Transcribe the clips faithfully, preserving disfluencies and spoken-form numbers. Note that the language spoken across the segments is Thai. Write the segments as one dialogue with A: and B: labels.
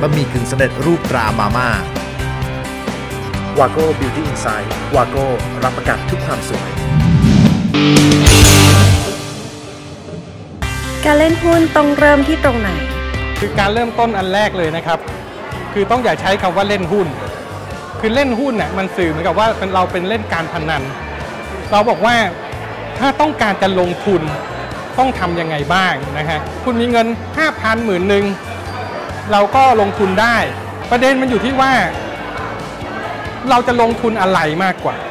A: ะหมี่กึ่งสำเร็จรูปตรามาม่าวาโก้ Beauty Insight วาโก้รับประกันทุกความสวย
B: การเล่นหุ้นต้องเริ่มที่ตรงไหน
C: คือการเริ่มต้นอันแรกเลยนะครับคือต้องอย่าใช้คำว่าเล่นหุ้นคือเล่นหุ้นเนี่ยมันสื่อเหมือนกับว่าเป็นเราเป็นเล่นการพนันเราบอกว่าถ้าต้องการจะลงทุนต้องทำยังไงบ้างนะฮะคุณมีเงิน ห้าพัน หมื่นหนึ่งเราก็ลงทุนได้ประเด็นมันอยู่ที่ว่าเราจะลงทุนอะไรมากกว่า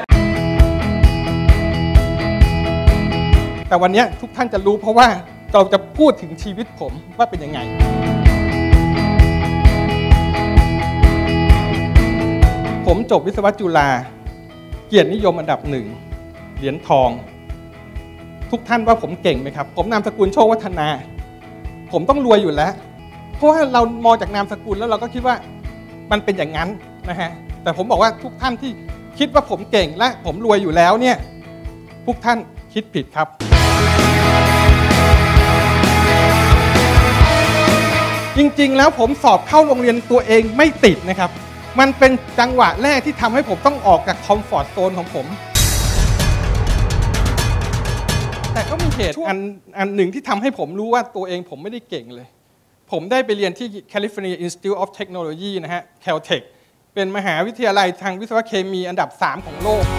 C: แต่วันนี้ทุกท่านจะรู้เพราะว่าเราจะพูดถึงชีวิตผมว่าเป็นยังไงผมจบวิศวะจุฬาเกียรตินิยมอันดับหนึ่งเหรียญทองทุกท่านว่าผมเก่งไหมครับผมนามสกุลโชควัฒนาผมต้องรวยอยู่แล้วเพราะว่าเรามองจากนามสกุลแล้วเราก็คิดว่ามันเป็นอย่างนั้นนะฮะแต่ผมบอกว่าทุกท่านที่คิดว่าผมเก่งและผมรวยอยู่แล้วเนี่ยทุกท่านคิดผิดครับจริงๆแล้วผมสอบเข้าโรงเรียนตัวเองไม่ติดนะครับมันเป็นจังหวะแรกที่ทำให้ผมต้องออกจากคอมฟอร์ตโซนของผมแต่ก็มีเหตุอันอันหนึ่งที่ทำให้ผมรู้ว่าตัวเองผมไม่ได้เก่งเลยผมได้ไปเรียนที่ California Institute of Technology นะฮะ Caltech เป็นมหาวิทยาลัยทางวิศวเคมีอันดับสามของโลก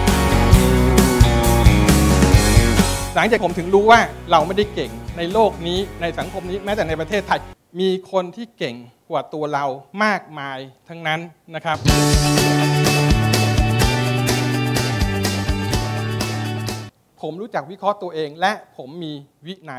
C: หลังจากผมถึงรู้ว่าเราไม่ได้เก่งในโลกนี้ในสังคมนี้แม้แต่ในประเทศไทยมีคนที่เก่งกว่าตัวเรามากมายทั้งนั้นนะครับผมรู้จักวิเคราะห์ตัวเองและผมมีวินัย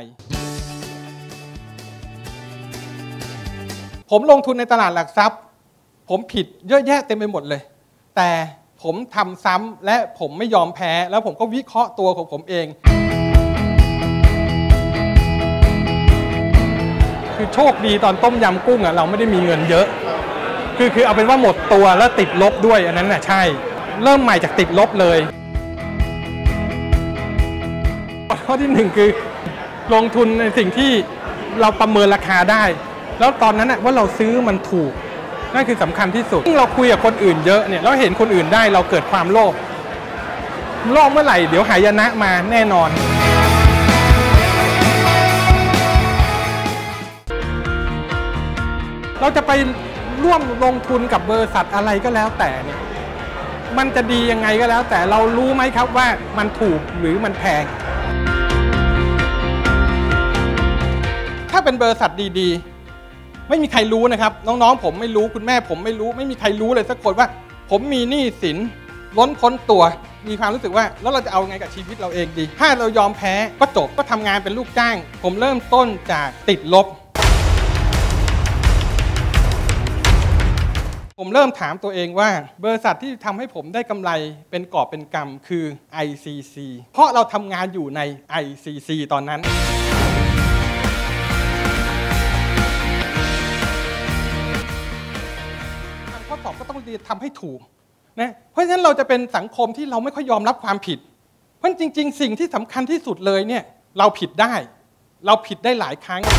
C: ผมลงทุนในตลาดหลักทรัพย์ผมผิดเยอะแยะเต็มไปหมดเลยแต่ผมทำซ้ำและผมไม่ยอมแพ้แล้วผมก็วิเคราะห์ตัวของผมเองคือโชคดีตอนต้มยำกุ้งอ่ะเราไม่ได้มีเงินเยอะคือคือเอาเป็นว่าหมดตัวแล้วติดลบด้วยอันนั้นน่ะใช่เริ่มใหม่จากติดลบเลยข้อที่หนึ่งคือลงทุนในสิ่งที่เราประเมินราคาได้แล้วตอนนั้นน่ะว่าเราซื้อมันถูกนั่นคือสำคัญที่สุดเราคุยกับคนอื่นเยอะเนี่ยเราเห็นคนอื่นได้เราเกิดความโลภโลภเมื่อไหร่เดี๋ยวหายนะมาแน่นอนเราจะไปร่วมลงทุนกับบริษัทอะไรก็แล้วแต่เนี่ยมันจะดียังไงก็แล้วแต่เรารู้ไหมครับว่ามันถูกหรือมันแพงถ้าเป็นบริษัทดีๆไม่มีใครรู้นะครับน้องๆผมไม่รู้คุณแม่ผมไม่รู้ไม่มีใครรู้เลยสักคนว่าผมมีหนี้สินล้นพ้นตัวมีความรู้สึกว่าแล้วเราจะเอาไงกับชีวิตเราเองดีถ้าเรายอมแพ้ก็จบก็ทำงานเป็นลูกจ้างผมเริ่มต้นจากติดลบผมเริ่มถามตัวเองว่าบริษัทที่ทำให้ผมได้กำไรเป็นกอบเป็นกำคือ ไอ ซี ซี เพราะเราทำงานอยู่ใน ไอ ซี ซี ตอนนั้นข้อสอบก็ต้องทำให้ถูกนะเพราะฉะนั้นเราจะเป็นสังคมที่เราไม่ค่อยยอมรับความผิดเพราะจริงๆสิ่งที่สำคัญที่สุดเลยเนี่ยเราผิดได้เราผิดได้หลายครั้ง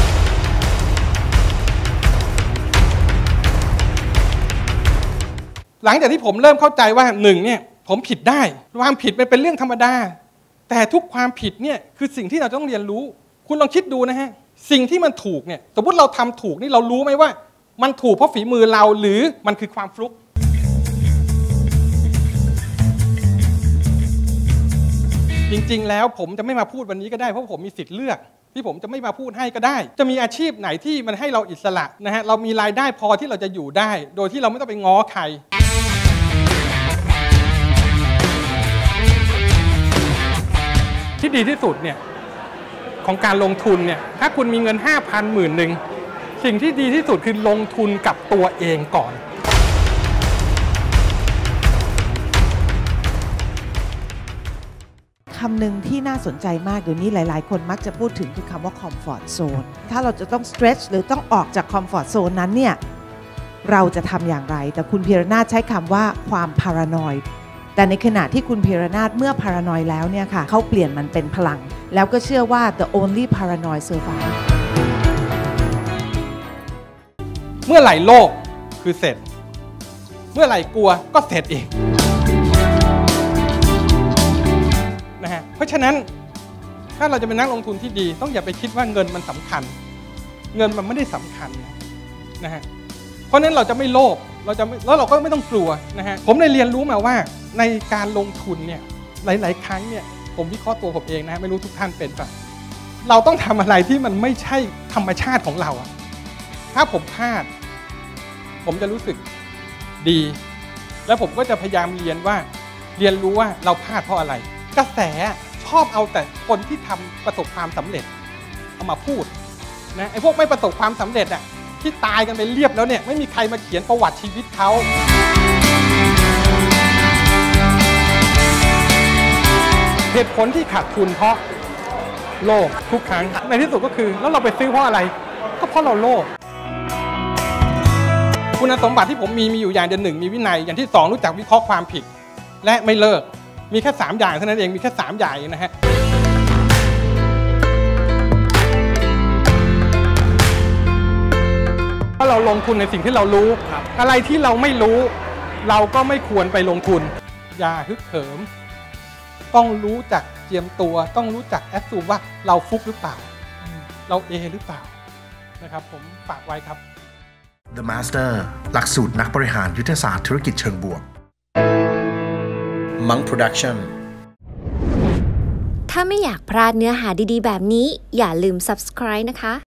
C: หลังจากที่ผมเริ่มเข้าใจว่าหนึ่งเนี่ยผมผิดได้ความผิดมันเป็นเรื่องธรรมดาแต่ทุกความผิดเนี่ยคือสิ่งที่เราต้องเรียนรู้คุณลองคิดดูนะฮะสิ่งที่มันถูกเนี่ยสมมติเราทำถูกนี่เรารู้ไหมว่ามันถูกเพราะฝีมือเราหรือมันคือความฟลุกจริงๆแล้วผมจะไม่มาพูดวันนี้ก็ได้เพราะผมมีสิทธิ์เลือกที่ผมจะไม่มาพูดให้ก็ได้จะมีอาชีพไหนที่มันให้เราอิสระนะฮะเรามีรายได้พอที่เราจะอยู่ได้โดยที่เราไม่ต้องไปง้อใครที่ดีที่สุดเนี่ยของการลงทุนเนี่ยถ้าคุณมีเงิน ห้าพัน หมื่นหนึ่งสิ่งที่ดีที่สุดคือลงทุนกับตัวเองก่อน
D: คำหนึ่งที่น่าสนใจมากเดี๋ยวนี้หลายๆคนมักจะพูดถึงคือคำว่า comfort zone ถ้าเราจะต้อง stretch หรือต้องออกจาก comfort zone นั้นเนี่ยเราจะทำอย่างไรแต่คุณพีรนาถใช้คำว่าความ paranoid แต่ในขณะที่คุณพีรนาถเมื่อ paranoid แล้วเนี่ยค่ะเขาเปลี่ยนมันเป็นพลังแล้วก็เชื่อว่า the only paranoid survive
C: เมื่อไหร่โลกคือเสร็จเมื่อไหร่กลัวก็เสร็จอีกนะฮะเพราะฉะนั้นถ้าเราจะเป็นนักลงทุนที่ดีต้องอย่าไปคิดว่าเงินมันสำคัญเงินมันไม่ได้สำคัญนะฮะเพราะนั้นเราจะไม่โลภเราจะแล้วเราก็ไม่ต้องกลัวนะฮะผมได้เรียนรู้มาว่าในการลงทุนเนี่ยหลายๆครั้งเนี่ยผมวิเคราะห์ตัวผมเองนะไม่รู้ทุกท่านเป็นป่ะเราต้องทำอะไรที่มันไม่ใช่ธรรมชาติของเราอะถ้าผมพลาดผมจะรู้สึกดีแล้วผมก็จะพยายามเรียนว่าเรียนรู้ว่าเราพลาดเพราะอะไรกระแสชอบเอาแต่คนที่ทำประสบความสำเร็จเอามาพูดนะไอ้พวกไม่ประสบความสำเร็จอะที่ตายกันไปเรียบแล้วเนี่ยไม่มีใครมาเขียนประวัติชีวิตเขาเหตุผลที่ขาดทุนเพราะโลภทุกครั้งในที่สุดก็คือแล้วเราไปซื้อเพราะอะไรก็เพราะเราโลภคุณสมบัติที่ผมมีมีอยู่อย่างเดียวหนึ่งมีวินัยอย่างที่สองรู้จักวิเคราะห์ความผิดและไม่เลิกมีแค่สามอย่างเท่านั้นเองมีแค่สามอย่างนะฮะถ้าเราลงทุนในสิ่งที่เรารู้อะไรที่เราไม่รู้เราก็ไม่ควรไปลงทุนอย่าฮึกเหิมต้องรู้จักเจียมตัวต้องรู้จักแอสซูมว่าเราฟุกหรือเปล่าเราเอหรือเปล่านะครับผมฝากไว้ครับ
A: The Master หลักสูตรนักบริหารยุทธศาสตร์ธุรกิจเชิงบวก Monk Production
B: ถ้าไม่อยากพลาดเนื้อหาดีๆแบบนี้อย่าลืม ซับสไครบ์ นะคะ